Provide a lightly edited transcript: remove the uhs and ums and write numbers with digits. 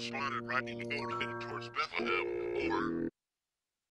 slaughtered right in the Nickelodeon towards Bethlehem. Over.